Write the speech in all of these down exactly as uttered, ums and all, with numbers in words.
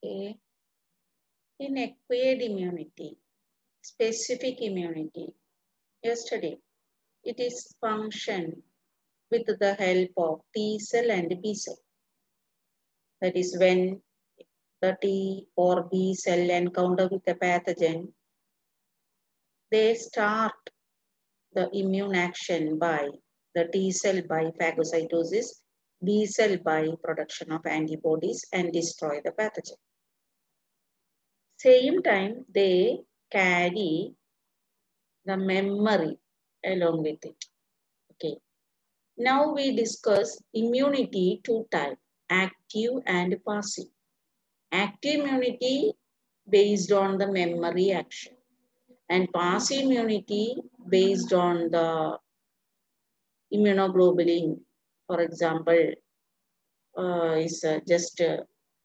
Okay. In acquired immunity, specific immunity, yesterday, it is function with the help of T cell and B cell. That is when the T or B cell encounter with the pathogen, they start the immune action by the T cell by phagocytosis, B cell by production of antibodies and destroy the pathogen. Same time, they carry the memory along with it. Okay. Now we discuss immunity two types, active and passive. Active immunity based on the memory action and passive immunity based on the immunoglobulin. For example, uh, is uh, just uh,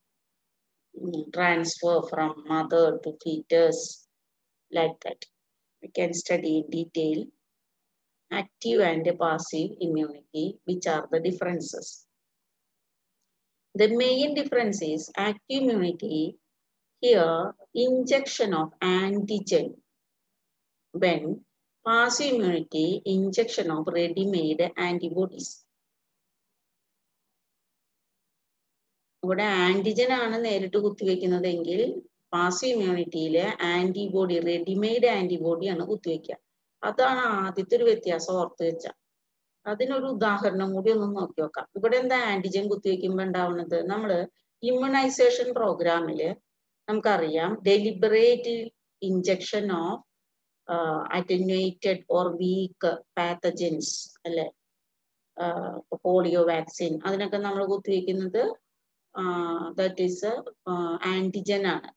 transfer from mother to fetus, like that. We can study in detail active and passive immunity, which are the differences. The main difference is active immunity, here injection of antigen, when passive immunity, injection of ready-made antibodies. ഇവിടെ antigen ആണ് നേരിട്ട് കുത്തിവെക്കുന്നതെങ്കിൽ passive ഇമ്മ്യൂണിറ്റിയിലെ antibody readymade ആന്റിബോഡിയാണ് കുത്തിവെക്കുക. അതാണ് ആദ്യത്തെ ഒരു വ്യത്യാസം ഓർത്ത് വെച്ച. അതിനൊരു ഉദാഹരണം കൂടി ഒന്ന് നോക്കി നോക്കാം. ഇവിടെ എന്താ ആന്റിജൻ കുത്തിവെക്കുമ്പോൾ ഉണ്ടാവുന്നത്? നമ്മൾ ഇമ്മ്യൂണൈസേഷൻ പ്രോഗ്രാമില് നമുക്കറിയാം deliberate injection of attenuated or weak pathogens അല്ലെ, പോളിയോ വാക്സിൻ, അതിനൊക്കെ നമ്മൾ കുത്തിവെക്കുന്നത് ദാറ്റ് ഈസ് ആന്റിജൻ ആണ്.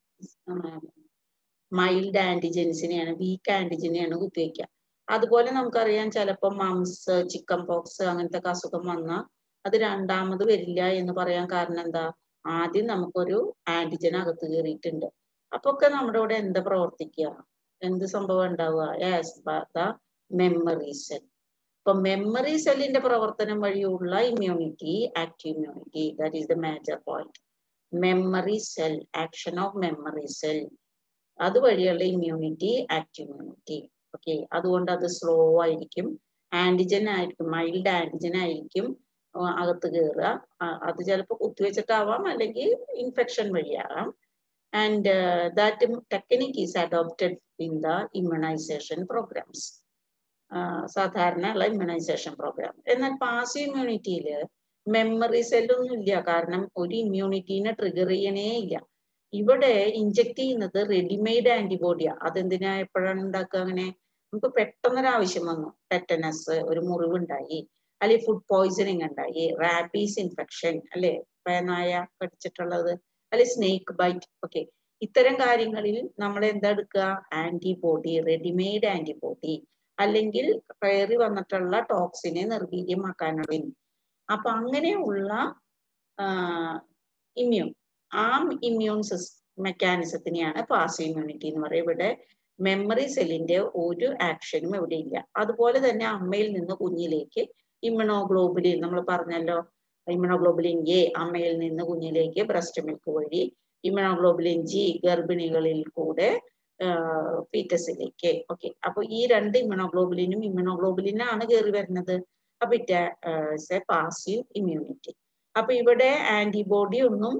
മൈൽഡ് ആന്റിജൻസിനെയാണ്, വീക്ക് ആന്റിജനെയാണ് കുത്തിവെക്കുക. അതുപോലെ നമുക്കറിയാം ചിലപ്പോൾ മംസ്, ചിക്കൻ പോക്സ് അങ്ങനത്തെ അസുഖം വന്നാൽ അത് രണ്ടാമത് വരില്ല എന്ന് പറയാൻ കാരണം എന്താ? ആദ്യം നമുക്കൊരു ആന്റിജൻ അകത്ത് കയറിയിട്ടുണ്ട്. അപ്പൊ ഒക്കെ നമ്മുടെ ഇവിടെ എന്താ പ്രവർത്തിക്കുക? എന്ത് സംഭവം ഉണ്ടാവുക? Yes, the memory cell. ഇപ്പൊ മെമ്മറി സെല്ലിന്റെ പ്രവർത്തനം വഴിയുള്ള immunity active immunity, that is the major point. Memory cell, action of memory cell, അതുവഴിയുള്ള ഇമ്മ്യൂണിറ്റി ആക്റ്റീവ് ഇമ്മ്യൂണിറ്റി. ഓക്കെ, അതുകൊണ്ട് അത് സ്ലോ ആയിരിക്കും, ആന്റിജൻ ആയിരിക്കും, മൈൽഡ് ആന്റിജൻ ആയിരിക്കും അകത്ത് കയറുക. അത് ചിലപ്പോൾ കുത്തിവെച്ചിട്ടാവാം, അല്ലെങ്കിൽ ഇൻഫെക്ഷൻ വഴിയാകാം. And that technique is adopted in the immunisation programmes, സാധാരണ ഉള്ള ഇമ്മ്യൂണൈസേഷൻ പ്രോഗ്രാം. എന്നാൽ പാസീവ് ഇമ്മ്യൂണിറ്റിയിൽ മെമ്മറി സെല്ലൊന്നും ഇല്ല, കാരണം ഒരു ഇമ്മ്യൂണിറ്റീനെ ട്രിഗർ ചെയ്യണേ ഇല്ല. ഇവിടെ ഇഞ്ചക്ട് ചെയ്യുന്നത് റെഡിമെയ്ഡ് ആന്റിബോഡിയാ. അതെന്തിനാ, എപ്പോഴാണ് ഉണ്ടാക്കുക? അങ്ങനെ നമുക്ക് പെട്ടെന്നൊരാവശ്യം വന്നു, ടെറ്റനസ്, ഒരു മുറിവുണ്ടായി, അല്ലെങ്കിൽ ഫുഡ് പോയിസണിങ് ഉണ്ടായി, റാബീസ് ഇൻഫെക്ഷൻ അല്ലെ, പേനായ കടിച്ചിട്ടുള്ളത്, അല്ലെങ്കിൽ സ്നേക്ക് ബൈറ്റ്. ഓക്കെ, ഇത്തരം കാര്യങ്ങളിൽ നമ്മൾ എന്താ എടുക്കുക? ആന്റിബോഡി, റെഡിമെയ്ഡ് ആന്റിബോഡി, അല്ലെങ്കിൽ കയറി വന്നിട്ടുള്ള ടോക്സിനെ നിർവീര്യമാക്കാനുള്ള. അപ്പൊ അങ്ങനെയുള്ള ഇമ്മ്യൂൺ, ആ ഇമ്മ്യൂൺ മെക്കാനിസത്തിനെയാണ് പാസീവ് ഇമ്മ്യൂണിറ്റി എന്ന് പറയുന്നത്. ഇവിടെ മെമ്മറി സെല്ലിന്റെ ഒരു ആക്ഷനും ഇവിടെ ഇല്ല. അതുപോലെ തന്നെ അമ്മയിൽ നിന്ന് കുഞ്ഞിലേക്ക് ഇമ്മ്യൂണോഗ്ലോബുലിൻ, നമ്മൾ പറഞ്ഞല്ലോ, ഇമ്മ്യൂണോഗ്ലോബുലിൻ എ അമ്മയിൽ നിന്ന് കുഞ്ഞിലേക്ക് ബ്രസ്റ്റ് മിൽക്ക് വഴി, ഇമ്മ്യൂണോഗ്ലോബുലിൻ ജി ഗർഭിണികളിൽ കൂടെ ഫീറ്റസിലേക്ക്. ഓക്കെ, അപ്പൊ ഈ രണ്ട് ഇമ്മ്യൂണോഗ്ലോബുലിനും ഇമ്മ്യൂണോഗ്ലോബുലിനാണ് കയറി വരുന്നത്. അപ്പൊ it is a passive immunity. അപ്പൊ ഇവിടെ ആന്റിബോഡി ഒന്നും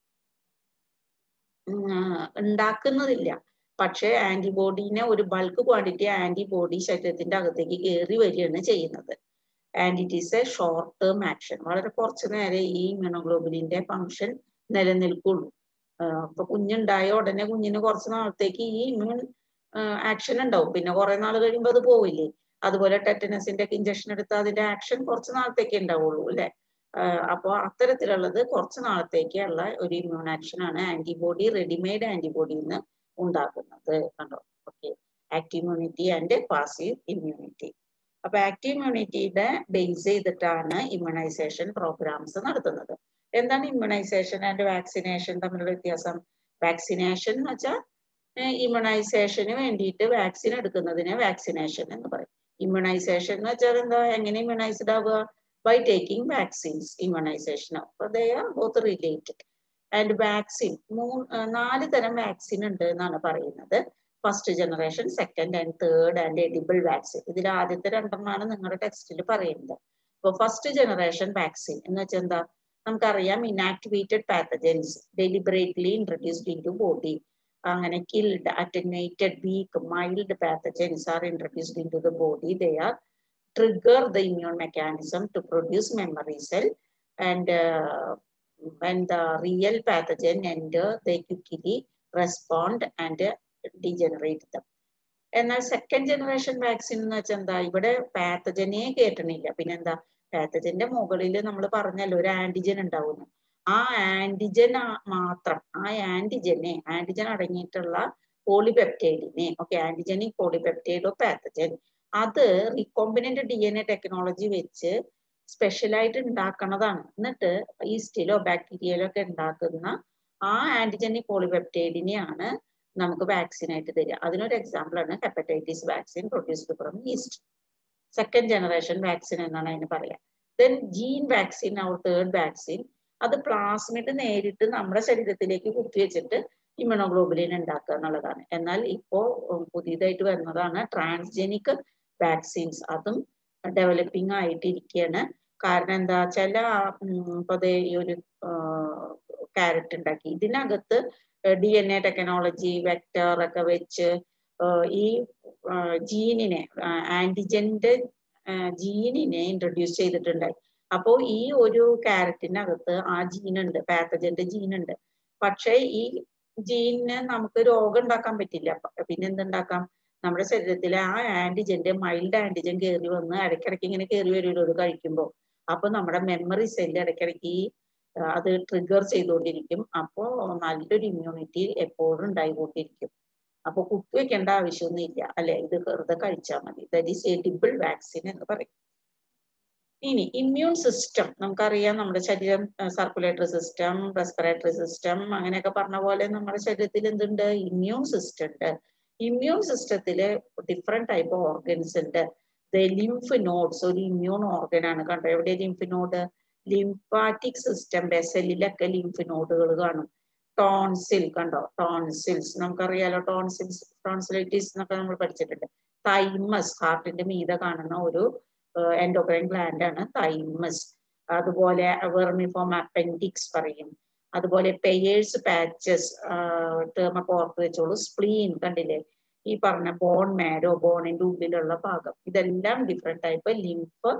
ഉണ്ടാക്കുന്നതില്ല, പക്ഷെ ആന്റിബോഡീനെ ഒരു ബൾക്ക് ക്വാണ്ടിറ്റി ആന്റിബോഡി ശരീരത്തിന്റെ അകത്തേക്ക് കയറി വരികയാണ് ചെയ്യുന്നത്. And it is a short term action. വളരെ കുറച്ചു നേരം ഈ ഇമ്മ്യൂണോഗ്ലോബുലിന്റെ ഫംഗ്ഷൻ നിലനിൽക്കുള്ളൂ. ഇപ്പൊ കുഞ്ഞുണ്ടായ ഉടനെ കുഞ്ഞിന് കുറച്ച് നാളത്തേക്ക് ഈ ഇമ്മ്യൂൺ ആക്ഷൻ ഉണ്ടാവും, പിന്നെ കുറെ നാൾ കഴിയുമ്പോൾ അത് പോവില്ലേ. അതുപോലെ ടെറ്റനസിന്റെ ഒക്കെ ഇഞ്ചക്ഷൻ എടുത്താൽ അതിന്റെ ആക്ഷൻ കുറച്ച് നാളത്തേക്ക് ഉണ്ടാവുള്ളൂ അല്ലെ. അപ്പോൾ അത്തരത്തിലുള്ളത് കുറച്ച് നാളത്തേക്കുള്ള ഒരു ഇമ്മ്യൂൺ ആക്ഷൻ ആണ് ആന്റിബോഡി, റെഡിമെയ്ഡ് ആന്റിബോഡിയിൽ നിന്ന് ഉണ്ടാക്കുന്നത്. കണ്ടോ? Okay, active immunity and passive immunity. അപ്പൊ ആക്റ്റീവ് ഇമ്മ്യൂണിറ്റിയുടെ ബേസ് ചെയ്തിട്ടാണ് ഇമ്മ്യൂണൈസേഷൻ പ്രോഗ്രാംസ് നടത്തുന്നത്. എന്താണ് ഇമ്മ്യൂണൈസേഷൻ ആൻഡ് വാക്സിനേഷൻ തമ്മിലുള്ള വ്യത്യാസം? വാക്സിനേഷൻ എന്ന് വെച്ചാൽ ഇമ്മ്യൂണൈസേഷന് വേണ്ടിയിട്ട് വാക്സിൻ എടുക്കുന്നതിന് വാക്സിനേഷൻ എന്ന് പറയും. ഇമ്മ്യൂണൈസേഷൻ എന്ന് വെച്ചാൽ എന്താ, എങ്ങനെ ഇമ്മ്യൂണൈസ്ഡ് ആവുക? By taking vaccines. ഇമ്മ്യൂണൈസേഷൻ, അപ്പൊ they are both related. And vaccine മൂന്ന് നാല് തരം വാക്സിൻ ഉണ്ട് എന്നാണ് പറയുന്നത്. First generation, second and third and edible vaccine. ഇതിൽ ആദ്യത്തെ രണ്ടെണ്ണമാണ് നിങ്ങളുടെ ടെക്സ്റ്റിൽ പറയുന്നത്. അപ്പോൾ ഫസ്റ്റ് ജനറേഷൻ വാക്സിൻ എന്ന് വെച്ചാൽ എന്താ? നമുക്കറിയാം, inactivated pathogens deliberately introduced into body. അങ്ങനെ killed, attenuated, weak, mild pathogens are introduced into the body. They are trigger the immune mechanism to produce memory cell, and uh, when the real pathogen enter, they quickly respond and uh, degenerate them. എന്നാൽ second generation vaccine എന്ന് വെച്ചാൽ എന്താ? ഇവിടെ പാത്തജനെ കേട്ടണില്ല. പിന്നെന്താ? പാത്തജന്റെ മുകളിൽ നമ്മൾ പറഞ്ഞല്ലോ ഒരു ആന്റിജൻ ഉണ്ടാവുന്നു. ആ ആന്റിജൻ മാത്രം, ആ ആന്റിജനെ ആന്റിജൻ അടങ്ങിയിട്ടുള്ള പോളിപെപ്റ്റൈഡിനെ, okay, antigenic polypeptide of pathogen, അത് recombinant D N A technology വെച്ച് സ്പെഷ്യലായിട്ട് ഉണ്ടാക്കുന്നതാണ്. എന്നിട്ട് ഈസ്റ്റിലോ ബാക്ടീരിയയിലോ ഒക്കെ ഉണ്ടാക്കുന്ന ആ ആന്റിജനിക് പോളിപെപ്റ്റൈഡിനെയാണ് നമുക്ക് വാക്സിൻ ആയിട്ട് തരിക. അതിനൊരു എക്സാമ്പിൾ ആണ് hepatitis vaccine produced from yeast. Second generation vaccine എന്നാണ് അതിന് പറയാ. ദെൻ ജീൻ വാക്സിൻ, അവർ തേർഡ് വാക്സിൻ, അത് പ്ലാസ്മിഡ് നേരിട്ട് നമ്മുടെ ശരീരത്തിലേക്ക് കുത്തിവെച്ചിട്ട് ഇമ്യൂണോഗ്ലോബുലിൻ ഉണ്ടാക്കുക എന്നുള്ളതാണ്. എന്നാൽ ഇപ്പോ പുതിയതായിട്ട് വരുന്നതാണ് ട്രാൻസ്ജെനിക് വാക്സിൻസ്. അതും ഡെവലപ്പിംഗ് ആയിട്ടിരിക്കുകയാണ്. കാരണം എന്താ വെച്ചാൽ ഇപ്പൊ ഈ ഒരു ക്യാരറ്റ് ഉണ്ടാക്കി, ഇതിനകത്ത് D N A technology vector ഒക്കെ വെച്ച് ഈ ജീനിനെ, ആന്റിജന്റെ ജീനിനെ ഇൻട്രൊഡ്യൂസ് ചെയ്തിട്ടുണ്ടായി. അപ്പോൾ ഈ ഒരു ക്യാരറ്റിനകത്ത് ആ ജീനുണ്ട്, പാത്തജന്റെ ജീനുണ്ട്. പക്ഷേ ഈ ജീനിന് നമുക്ക് രോഗം ഉണ്ടാക്കാൻ പറ്റില്ല. പിന്നെ എന്തുണ്ടാക്കാം? നമ്മുടെ ശരീരത്തിലെ ആ ആന്റിജന്റെ മൈൽഡ് ആന്റിജൻ കയറി വന്ന് ഇടയ്ക്കിടയ്ക്ക് ഇങ്ങനെ കയറി വരുമല്ലോ കഴിക്കുമ്പോൾ. അപ്പൊ നമ്മുടെ മെമ്മറി സെല്ല് ഇടയ്ക്കിടയ്ക്ക് അത് ട്രിഗർ ചെയ്തുകൊണ്ടിരിക്കും. അപ്പോൾ നല്ലൊരു ഇമ്മ്യൂണിറ്റി എപ്പോഴും ഉണ്ടായിക്കൊണ്ടിരിക്കും. അപ്പൊ കുത്തിവെക്കേണ്ട ആവശ്യമൊന്നും ഇല്ല, അല്ലെ? ഇത് വെറുതെ കഴിച്ചാൽ മതി. ദാറ്റ് ഈസ് എഡിബിൾ വാക്സിൻ എന്ന് പറയും. ഇനി ഇമ്മ്യൂൺ സിസ്റ്റം നമുക്കറിയാം. നമ്മുടെ ശരീരം സർക്കുലേറ്ററി സിസ്റ്റം, റെസ്പിറേറ്ററി സിസ്റ്റം, അങ്ങനെയൊക്കെ പറഞ്ഞ പോലെ നമ്മുടെ ശരീരത്തിൽ എന്തുണ്ട്? ഇമ്മ്യൂൺ സിസ്റ്റം ഉണ്ട്. ഇമ്മ്യൂൺ സിസ്റ്റത്തില് ഡിഫറെന്റ് ടൈപ്പ് ഓർഗൻസ് ഉണ്ട്. ലിംഫ് നോഡ്സ് ഒരു ഇമ്മ്യൂൺ ഓർഗൻ ആണ്. കണ്ടോ എവിടെ ലിംഫ് നോഡ്? ലിംഫാറ്റിക് സിസ്റ്റം, വെസലിലൊക്കെ ലിംഫ് നോഡുകൾ കാണും. ടോൺസിൽ കണ്ടോ? ടോൺസിൽസ് നമുക്കറിയാലോ. ടോൺസിൽസ്, ടോൺസിലൈറ്റിസ് എന്നൊക്കെ നമ്മൾ പഠിച്ചിട്ടുണ്ട്. തൈമസ്, ഹാർട്ടിന്റെ മീതെ കാണുന്ന ഒരു എൻഡോക്രൈൻ ഗ്ലാൻഡ് ആണ് തൈമസ്. അതുപോലെ വെർമിഫോം അപ്പൻഡിക്സ് പറയും. അതുപോലെ പെയേഴ്സ് പാച്ചസ്, ടേമൊക്കെ ഓർത്ത് വെച്ചോളൂ. സ്പ്ലീൻ കണ്ടില്ലേ? ഈ പറഞ്ഞ ബോൺ മാരോ, ബോണിന്റെ ഉള്ളിലുള്ള ഭാഗം, ഇതെല്ലാം ഡിഫറെന്റ് ടൈപ്പ് ലിംഫ്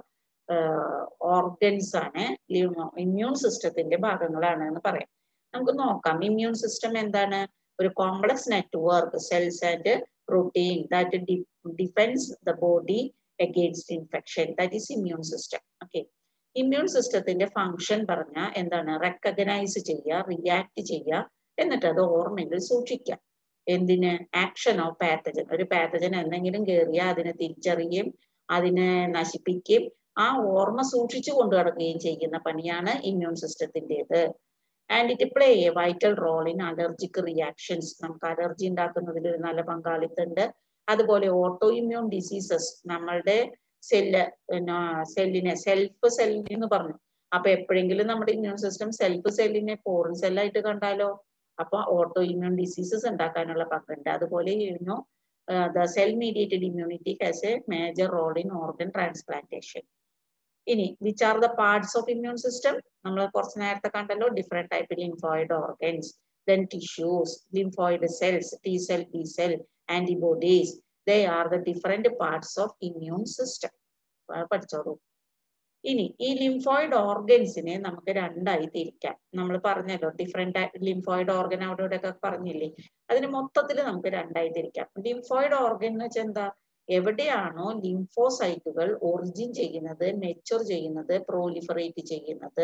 ഓർഗൻസ് ആണ്, ഇമ്മ്യൂൺ സിസ്റ്റത്തിന്റെ ഭാഗങ്ങളാണ് എന്ന് പറയാം. നമുക്ക് നോക്കാം ഇമ്മ്യൂൺ സിസ്റ്റം എന്താണ്. ഒരു complex network cells and protein that defence the body against infection, that is immune system. Okay, immune സിസ്റ്റത്തിന്റെ ഫംഗ്ഷൻ പറഞ്ഞ എന്താണ്? റെക്കഗ്നൈസ് ചെയ്യുക, റിയാക്ട് ചെയ്യുക, എന്നിട്ട് അത് ഓർമ്മയിൽ സൂക്ഷിക്കുക. എന്തിന്? Action of pathogen. ഒരു പാത്തജൻ എന്തെങ്കിലും കയറിയാൽ അതിനെ തിരിച്ചറിയുകയും അതിനെ നശിപ്പിക്കുകയും ആ ഓർമ്മ സൂക്ഷിച്ചു കൊണ്ടു നടക്കുകയും ചെയ്യുന്ന പണിയാണ് ഇമ്മ്യൂൺ സിസ്റ്റത്തിൻ്റെത്. And it play a vital role in allergic reactions. നമുക്ക് അലർജി ഉണ്ടാക്കുന്നതിൽ ഒരു നല്ല പങ്കാളിത്തമുണ്ട്. അതുപോലെ ഓട്ടോ ഇമ്മ്യൂൺ ഡിസീസസ്, നമ്മളുടെ സെല്ല് സെല്ലിനെ സെൽഫ് സെല്ലിന് എന്ന് പറഞ്ഞു. അപ്പൊ എപ്പോഴെങ്കിലും നമ്മുടെ ഇമ്മ്യൂൺ സിസ്റ്റം സെൽഫ് സെല്ലിനെ ഫോറിൻ സെല്ലായിട്ട് കണ്ടാലോ? അപ്പൊ ഓട്ടോ ഇമ്മ്യൂൺ ഡിസീസസ് ഉണ്ടാക്കാനുള്ള പങ്കുണ്ട്. അതുപോലെ you know the cell mediated immunity has a major role in organ transplantation. ഇനി which are the parts of immune system? നമ്മൾ കുറച്ച് നേരത്തെ കണ്ടല്ലോ, different type lymphoid organs, then tissues, lymphoid cells, T cell, B cell, antibodies. They are the different parts of immune system. പഠിച്ചോളൂ. ഇനി ഈ lymphoid ഓർഗൻസിനെ നമുക്ക് രണ്ടായി തിരിക്കാം. നമ്മൾ പറഞ്ഞല്ലോ ഡിഫറെന്റ് ലിംഫോയിഡ് ഓർഗൻ അവിടെ ഇവിടെ ഒക്കെ പറഞ്ഞില്ലേ? അതിന് മൊത്തത്തിൽ നമുക്ക് രണ്ടായി തിരിക്കാം. ലിംഫോയിഡ് ഓർഗൻ എന്ന് വെച്ചാൽ എന്താ? എവിടെയാണോ ലിംഫോസൈറ്റുകൾ ഒറിജിൻ ചെയ്യുന്നത്, മെച്ചുർ ചെയ്യുന്നത്, പ്രോലിഫറേറ്റ് ചെയ്യുന്നത്,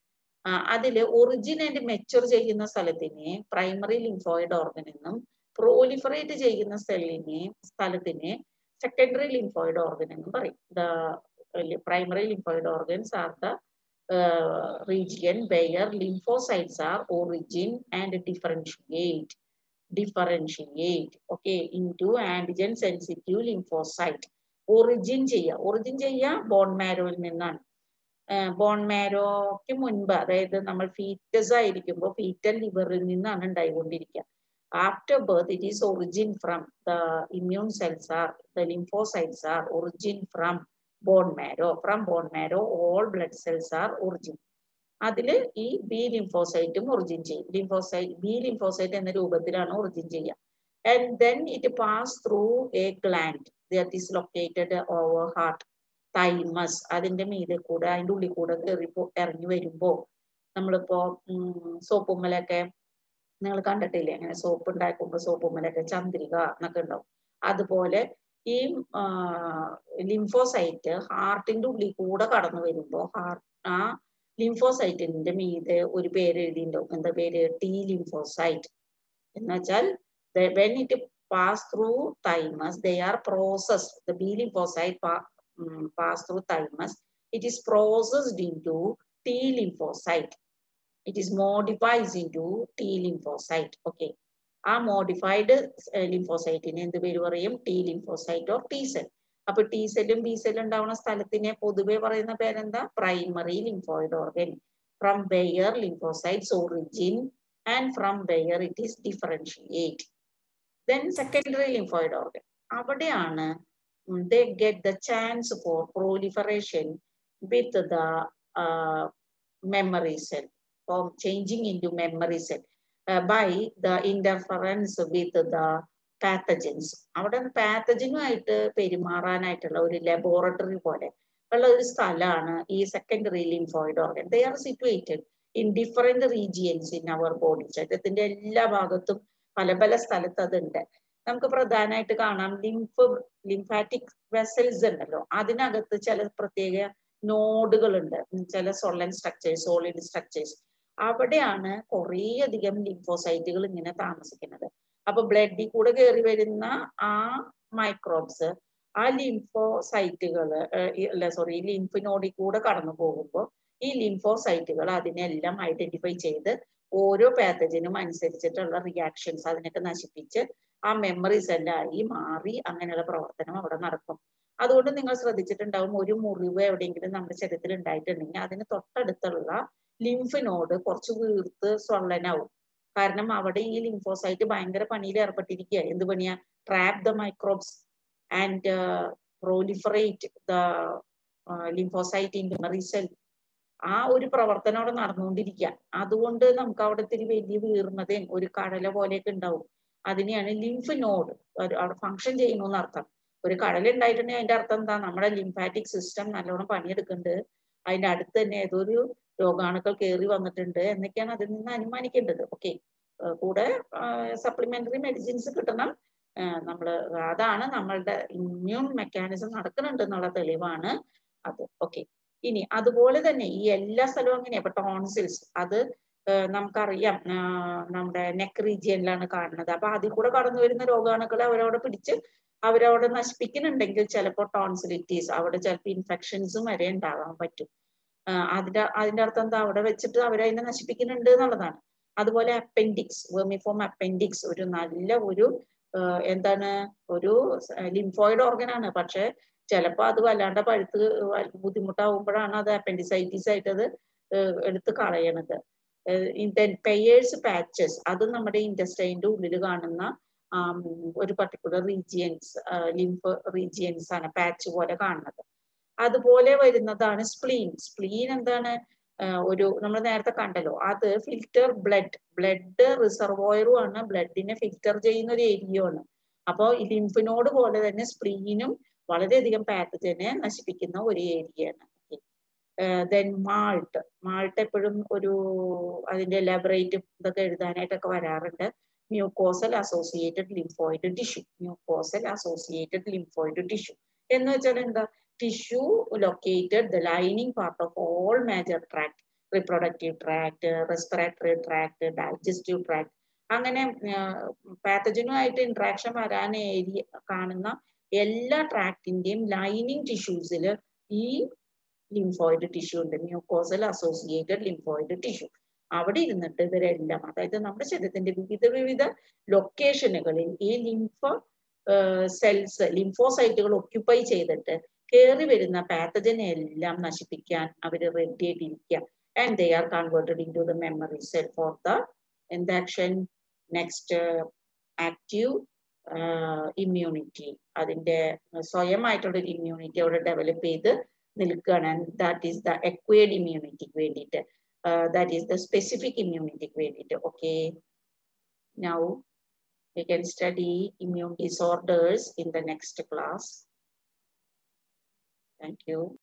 അതില് ഒറിജിൻ ആൻഡ് മെച്ചുർ ചെയ്യുന്ന സ്ഥലത്തിനെ പ്രൈമറി ലിംഫോയിഡ് ഓർഗൻ എന്നും proliferate ചെയ്യുന്ന സെല്ലിനെ സ്ഥലത്തിനെ സെക്കൻഡറി ലിംഫോയിഡ് ഓർഗൻ എന്ന് പറയും. The primary lymphoid organs are the uh, region where lymphocytes are origin and differentiate differentiate okay into antigen sensitive lymphocyte. Origin ചെയ്യുക, origin ചെയ്യുക bone മാരോയിൽ നിന്നാണ്. ബോൺ മാരോക്ക് മുൻപ്, അതായത് നമ്മൾ ഫീറ്റസ് ആയിരിക്കുമ്പോൾ ഫീറ്റൽ ലിവറിൽ നിന്നാണ് ഉണ്ടായിക്കൊണ്ടിരിക്കുക. After birth it is origin from the immune cells are the lymphocytes are origin from bone marrow. From bone marrow all blood cells are origin. അതില് ഈ ബി ലിംഫോസൈറ്റും ഒറിജിൻ ചെയ്യും. ലിംഫോസൈറ്റ് ബി ലിംഫോസൈറ്റ് എന്ന രൂപത്തിലാണ് origin ചെയ്യുക. And then it pass through a gland that is located over heart, thymus. അതിന്റെ മീതെ കൂടെ അതിന്റെ ഉള്ളിൽ കൂടെ കയറി ഇറങ്ങി വരുമ്പോ നമ്മളിപ്പോ സോപ്പുമ്മലൊക്കെ നിങ്ങൾ കണ്ടിട്ടില്ലേ, അങ്ങനെ സോപ്പ് ഉണ്ടാക്കുമ്പോ സോപ്പുമ്മലൊക്കെ ചന്ദ്രിക എന്നൊക്കെ ഉണ്ടാവും. അതുപോലെ ഈ ലിംഫോസൈറ്റ് ഹാർട്ടിന്റെ ഉള്ളിൽ കൂടെ കടന്നു വരുമ്പോ ഹാർട്ട് ആ ലിംഫോസൈറ്റിന്റെ മീതെ ഒരു പേര് എഴുതിയിട്ടുണ്ടാവും. എന്താ പേര്? T lymphocyte. എന്ന് വെച്ചാൽ when it pass through thymus, they are processed. The B lymphocyte pa um, pass through thymus. It is processed into T lymphocyte. It is modified into T lymphocyte. Okay. ആ modified ലിംഫോസൈറ്റിനെ എന്ത് പേര് പറയും? T lymphocyte or T cell. അപ്പൊ T സെല്ലും B സെല്ലും ഉണ്ടാവുന്ന സ്ഥലത്തിനെ പൊതുവെ പറയുന്ന പേരെന്താ? Primary lymphoid organ. From where lymphocytes origin and from where it is differentiate. Then secondary lymphoid organ. അവിടെയാണ് they get the chance for proliferation with the uh, memory cell, or changing into memory cell uh, by the interference with the pathogens. അവിടെ പാത്തജനുമായിട്ട് പെരുമാറാനായിട്ടുള്ള ഒരു laboratory പോലെ ഉള്ള ഒരു സ്ഥലമാണ് ഈ secondary lymphoid organ. They are situated in different regions in our body. ശരീരത്തിന്റെ എല്ലാ ഭാഗത്തും പല പല സ്ഥലത്ത് അതുണ്ട്. നമുക്ക് പ്രധാനമായിട്ട് കാണാം ലിംഫ് ലിംഫാറ്റിക് വെസൽസ് ഉണ്ടല്ലോ, അതിനകത്ത് ചില പ്രത്യേക നോഡുകൾ ഉണ്ട്, ചില സോളൻ സ്ട്രക്ചേഴ്സ്, സോളിഡ് സ്ട്രക്ചേഴ്സ്. അവിടെയാണ് കുറേ അധികം ലിംഫോസൈറ്റുകൾ ഇങ്ങനെ താമസിക്കുന്നത്. അപ്പൊ ബ്ലഡിൽ കൂടെ കയറി വരുന്ന ആ മൈക്രോബ്സ് ആ ലിംഫോസൈറ്റുകള് അല്ല സോറി ലിംഫിനോഡിൽ കൂടെ കടന്നു പോകുമ്പോൾ ഈ ലിംഫോസൈറ്റുകൾ അതിനെല്ലാം ഐഡന്റിഫൈ ചെയ്ത് ഓരോ പാത്തജനും അനുസരിച്ചിട്ടുള്ള റിയാക്ഷൻസ് അതിനൊക്കെ നശിപ്പിച്ച് ആ മെമ്മറി സെല്ലായി മാറി അങ്ങനെയുള്ള പ്രവർത്തനം അവിടെ നടക്കും. അതുകൊണ്ട് നിങ്ങൾ ശ്രദ്ധിച്ചിട്ടുണ്ടാവും, ഒരു മുറിവ് എവിടെയെങ്കിലും നമ്മുടെ ശരീരത്തിൽ ഉണ്ടായിട്ടുണ്ടെങ്കിൽ അതിന് തൊട്ടടുത്തുള്ള ലിംഫിനോട് കുറച്ച് വീർത്ത് സ്വള്ളനാവും. കാരണം അവിടെ ഈ ലിംഫോസൈറ്റ് ഭയങ്കര പണിയിൽ ഏർപ്പെട്ടിരിക്കുക. എന്ത് പണിയാ? Trap the microbes and proliferate the uh, lymphocyte in memory cell. ആ ഒരു പ്രവർത്തനം അവിടെ നടന്നുകൊണ്ടിരിക്കുക. അതുകൊണ്ട് നമുക്ക് അവിടെ ഇത്തിരി വലിയ വീർന്നതയും ഒരു കടല പോലെയൊക്കെ ഉണ്ടാവും. അതിനെയാണ് ലിംഫ് നോഡ് അവിടെ ഫങ്ഷൻ ചെയ്യുന്നു എന്നർത്ഥം. ഒരു കടല ഉണ്ടായിട്ടുണ്ടെങ്കിൽ അതിന്റെ അർത്ഥം എന്താ? നമ്മുടെ ലിംഫാറ്റിക് സിസ്റ്റം നല്ലോണം പണിയെടുക്കുന്നുണ്ട്, അതിന്റെ അടുത്ത് തന്നെ ഏതൊരു രോഗാണുക്കൾ കയറി വന്നിട്ടുണ്ട് എന്നൊക്കെയാണ് അതിൽ നിന്ന് അനുമാനിക്കേണ്ടത്. ഓക്കെ. കൂടെ സപ്ലിമെന്ററി മെഡിസിൻസ് കിട്ടണം. നമ്മള് അതാണ് നമ്മളുടെ ഇമ്മ്യൂൺ മെക്കാനിസം നടക്കുന്നുണ്ട് എന്നുള്ള തെളിവാണ് അത്. ഓക്കെ. ഇനി അതുപോലെ തന്നെ ഈ എല്ലാ സ്ഥലവും അങ്ങനെയാ. ഇപ്പൊ ടോൺസിൽസ് അത് നമുക്കറിയാം നമ്മുടെ നെക്ക് റീജിയനിലാണ് കാണുന്നത്. അപ്പൊ അതിൽ കൂടെ കടന്നു വരുന്ന രോഗാണുക്കളെ അവരവിടെ പിടിച്ച് അവരവിടെ നശിപ്പിക്കുന്നുണ്ടെങ്കിൽ ചിലപ്പോൾ ടോൺസിലിറ്റീസ്, അവിടെ ചിലപ്പോൾ ഇൻഫെക്ഷൻസും വരെ ഉണ്ടാകാൻ പറ്റും. അതിന്റെ അതിന്റെ അർത്ഥം എന്താ? അവിടെ വെച്ചിട്ട് അവരതിനെ നശിപ്പിക്കുന്നുണ്ട് എന്നുള്ളതാണ്. അതുപോലെ അപ്പൻഡിക്സ്, വെർമിഫോം അപ്പൻഡിക്സ് ഒരു നല്ല ഒരു എന്താണ് ഒരു ലിംഫോയിഡ് ഓർഗൻ ആണ്. പക്ഷെ ചിലപ്പോൾ അത് വല്ലാണ്ട് പഴുത്ത് ബുദ്ധിമുട്ടാവുമ്പോഴാണ് അത് അപ്പൻഡിസൈറ്റിസ് ആയിട്ട് അത് എടുത്ത് കളയണത്. പെയേഴ്സ് പാച്ചസ് അത് നമ്മുടെ ഇൻറ്റസ്റ്റൈൻ്റെ ഉള്ളിൽ കാണുന്ന ഒരു പർട്ടിക്കുലർ റീജിയൻസ്, ലിംഫ് റീജിയൻസ് ആണ് പാച്ച് പോലെ കാണുന്നത്. അതുപോലെ വരുന്നതാണ് സ്പ്ലീൻ. സ്പ്ലീൻ എന്താണ്? ഒരു നമ്മൾ നേരത്തെ കണ്ടല്ലോ, അത് ഫിൽറ്റർ ബ്ലഡ് ബ്ലഡ് റിസർവോയറും ആണ്, ബ്ലഡിനെ ഫിൽറ്റർ ചെയ്യുന്ന ഒരു ഏരിയയാണ്. അപ്പോൾ ഈ ലിംഫിനോട് പോലെ തന്നെ സ്പ്ലീനും വളരെയധികം പാത്തജനെ നശിപ്പിക്കുന്ന ഒരു ഏരിയയാണ്. ദെൻ മാൾട്ട് മാൾട്ട് എപ്പോഴും ഒരു അതിന്റെ എലാബറേറ്റ് ഇതൊക്കെ എഴുതാനായിട്ടൊക്കെ വരാറുണ്ട്. Mucosal associated lymphoid tissue. Mucosal associated lymphoid tissue എന്ന് വെച്ചാൽ എന്താ? Tissue located the lining part of all major tract, reproductive tract, respiratory tract, digestive tract. അങ്ങനെ പാത്തജനുമായിട്ട് ഇന്ററാക്ഷൻ വരാൻ ഏരിയ കാണുന്ന എല്ലാ ട്രാക്ടിന്റെയും ലൈനിങ് ടിഷ്യൂസിൽ ഈ ലിംഫോയിഡ് ടിഷ്യൂ ഉണ്ട്, മ്യൂക്കോസൽ അസോസിയേറ്റഡ് ലിംഫോയിഡ് ടിഷ്യൂ. അവിടെ ഇരുന്നിട്ട് ഇവരെല്ലാം, അതായത് നമ്മുടെ ശരീരത്തിന്റെ വിവിധ വിവിധ ലൊക്കേഷനുകളിൽ ഈ ലിംഫോ സെൽസ് ലിംഫോസൈറ്റുകൾ ഒക്യുപ്പൈ ചെയ്തിട്ട് കയറി വരുന്ന പാത്തജനെ എല്ലാം നശിപ്പിക്കാൻ അവർ റെഡി ആയിട്ടിരിക്കുക. And they are converted into the memory cell for the എന്ത് ആക്ഷൻ നെക്സ്റ്റ് ആക്റ്റീവ് ഇമ്മ്യൂണിറ്റി. അതിന്റെ സ്വയമായിട്ടുള്ള ഒരു ഇമ്മ്യൂണിറ്റി അവിടെ ഡെവലപ്പ് ചെയ്ത് നിൽക്കുകയാണ്. ദാറ്റ് ഈസ് ദ എക്വയർഡ് ഇമ്മ്യൂണിറ്റിക്ക് വേണ്ടിയിട്ട്, ദാറ്റ് ഈസ് ദ സ്പെസിഫിക് ഇമ്മ്യൂണിറ്റിക്ക് വേണ്ടിയിട്ട്. Okay, now we can study immune disorders in the next class. Thank you.